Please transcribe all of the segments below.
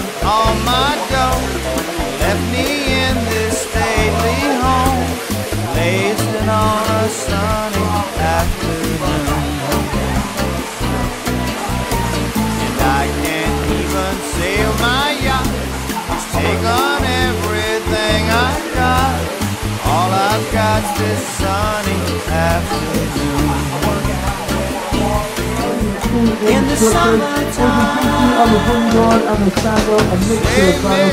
spent all my dough, left me in this stately home, lazing on a sunny afternoon. And I can't even sail my yacht, it's taken everything I got. All I've got's this sunny afternoon. In the summertime, save me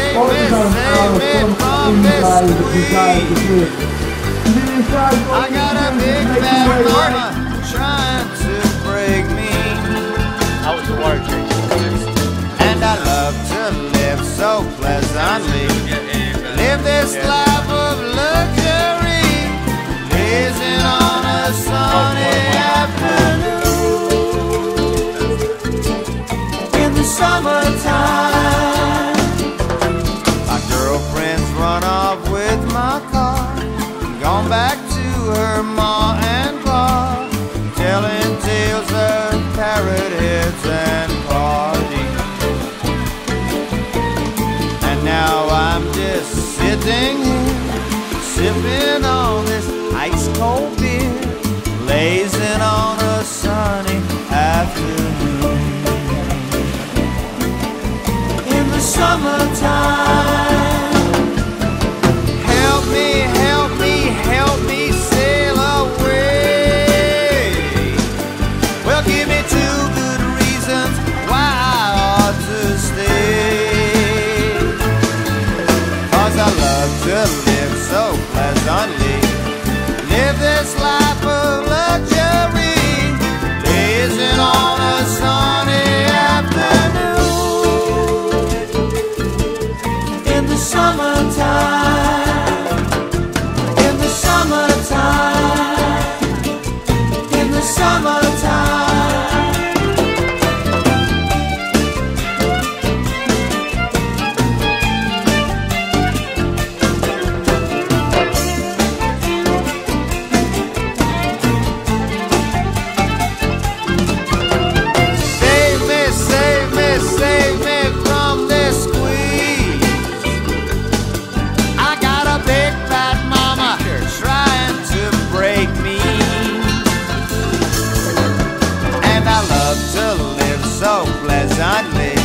from this squeeze. I got a big bad mama trying to break me. How was the water drink? And I love to live so pleasantly, live this life of luxury, gazing on a sunny afternoon. In the summertime, my girlfriend's run off with my car, gone back to her ma and pa, telling tales of parrot heads and parties. And now I'm just sitting here, sipping on this ice cold beer, lazing on a sunny afternoon. In the summertime, help me, help me, help me sail away. Well, give me 2 good reasons why I ought to stay. 'Cause I love to live so pleasantly, live this life of luxury, gazing on a sunny afternoon. In the summertime, in the summertime, in the summertime. Save me, save me, save me from this squeeze. I got a big fat mama trying to break me. And I love to live so pleasantly,